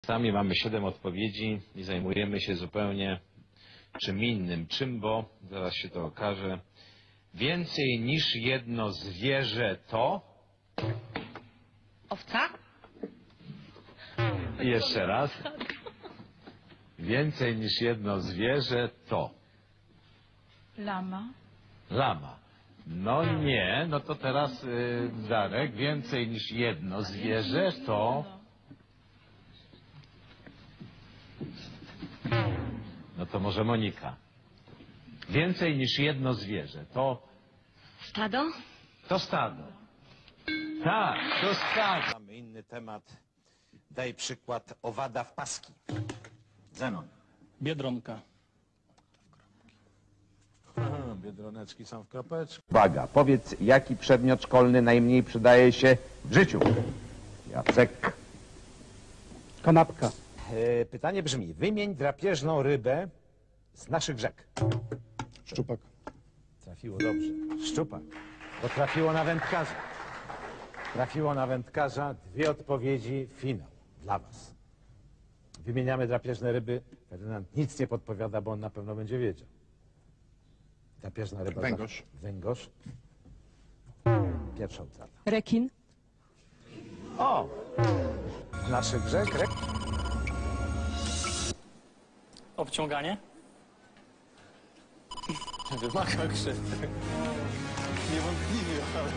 Sami mamy 7 odpowiedzi i zajmujemy się zupełnie czym innym. Czym, bo zaraz się to okaże. Więcej niż jedno zwierzę to... Owca? Jeszcze raz. Więcej niż jedno zwierzę to... Lama. Lama. No nie, no to teraz Darek. Więcej niż jedno zwierzę to... No to może Monika. Więcej niż jedno zwierzę to... Stado? To stado. Tak, to stado. Mamy inny temat. Daj przykład owada w paski. Zenon. Biedronka. Biedroneczki są w kropeczku. Uwaga, powiedz, jaki przedmiot szkolny najmniej przydaje się w życiu? Jacek. Kanapka. Pytanie brzmi, wymień drapieżną rybę z naszych rzek. Szczupak. Trafiło dobrze. Szczupak. To trafiło na wędkarza. Trafiło na wędkarza. 2 odpowiedzi, finał dla was. Wymieniamy drapieżne ryby. Ferdynand nic nie podpowiada, bo on na pewno będzie wiedział. Drapieżna ryba. Węgorz. Węgorz. Pierwsza utrata. Rekin. O! Z naszych rzek. Obciąganie. Wymaga krzyk. Niewątpliwie, ale...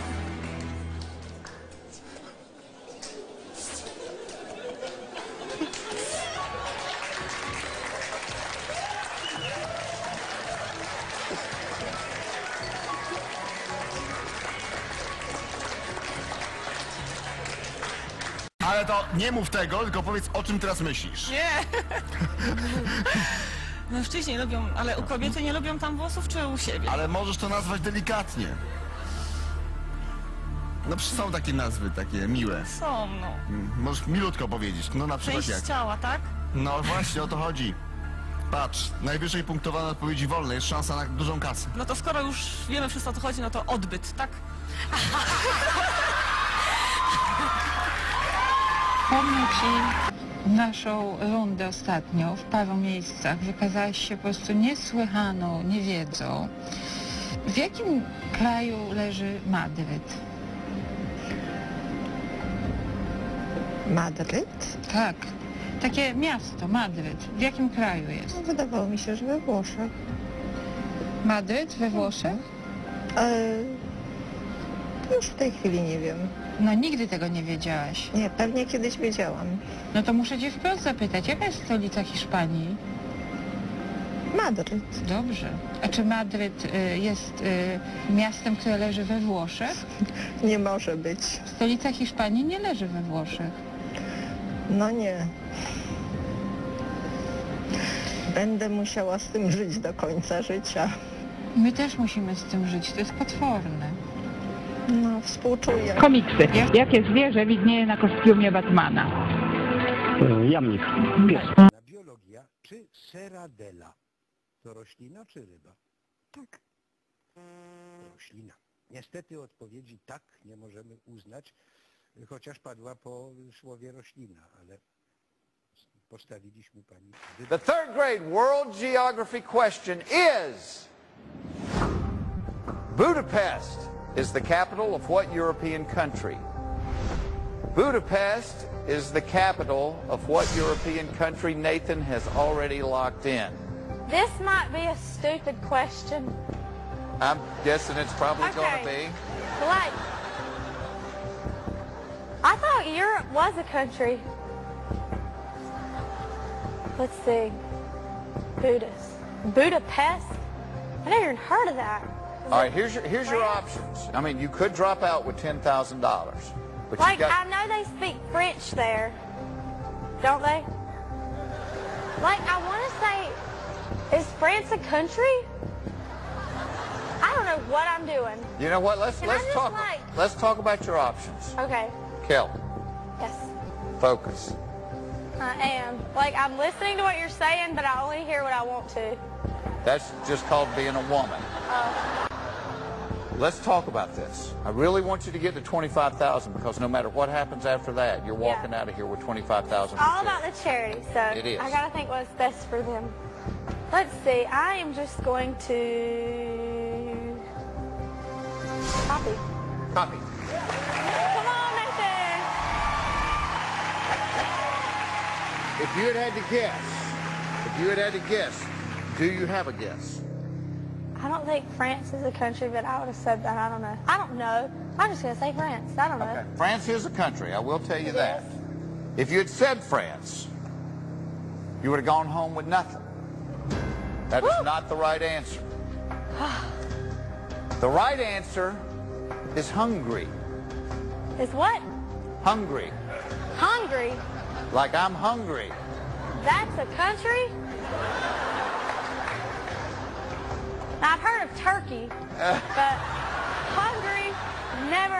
Ale to nie mów tego, tylko powiedz, o czym teraz myślisz. Nie! Mężczyźni lubią, ale u kobiety nie lubią tam włosów, czy u siebie? Ale możesz to nazwać delikatnie. No przecież są takie nazwy, takie miłe. Są, no. Możesz milutko powiedzieć, no na przykład Część jak. ciała, tak? No właśnie o to chodzi. Patrz, najwyżej punktowane odpowiedzi wolne, jest szansa na dużą kasę. No to skoro już wiemy wszystko o co chodzi, no to odbyt, tak? Pomnę Ci naszą rundę ostatnią w paru miejscach. Wykazałaś się po prostu niesłychaną niewiedzą. W jakim kraju leży Madryt? Madryt? Tak, takie miasto, Madryt. W jakim kraju jest? No, wydawało mi się, że we Włoszech. Madryt we Włoszech? Już w tej chwili nie wiem. No nigdy tego nie wiedziałaś. Nie, pewnie kiedyś wiedziałam. No to muszę Cię wprost zapytać, jaka jest stolica Hiszpanii? Madryt. Dobrze. A czy Madryt jest miastem, które leży we Włoszech? Nie może być. Stolica Hiszpanii nie leży we Włoszech. No nie. Będę musiała z tym żyć do końca życia. My też musimy z tym żyć, to jest potworne. No, współczuję. Komiksy. Jakie zwierzę widnieje na kostiumie Batmana? Jamnik. Pies. Na biologia, czy seradela to roślina czy ryba? Tak. Roślina. Niestety odpowiedzi tak nie możemy uznać, chociaż padła po słowie roślina, ale postawiliśmy pani... The third grade world geography question is: Budapest is the capital of what European country? Budapest is the capital of what European country? Nathan has already locked in. This might be a stupid question. I'm guessing it's probably going to be. Like, I thought Europe was a country. Let's see. Budapest? I never even heard of that. All right, here's your options. I mean, you could drop out with $10,000, but Like, you got... I know they speak French there, don't they? Like, I want to say, is France a country? I don't know what I'm doing. You know what? Let's talk about your options. Okay. Kel, Yes, focus. I am. Like, I'm listening to what you're saying, but I only hear what I want to. That's just called being a woman. Let's talk about this. I really want you to get to 25,000 because no matter what happens after that, you're walking out of here with 25,000. All about the charity, so It is. I gotta think what's best for them. Let's see. I am just going to copy. Copy. Come on, Nathan. If you had to guess, do you have a guess? I don't think France is a country, but I would have said that. I don't know. I don't know. I'm just gonna say France. I don't know. Okay. France is a country. I will tell you that. If you had said France, you would have gone home with nothing. That is not the right answer. The right answer is Hungary. Is what? Hungry. Hungry. Like I'm hungry. That's a country? Now, I've heard of Turkey, but Hungary, never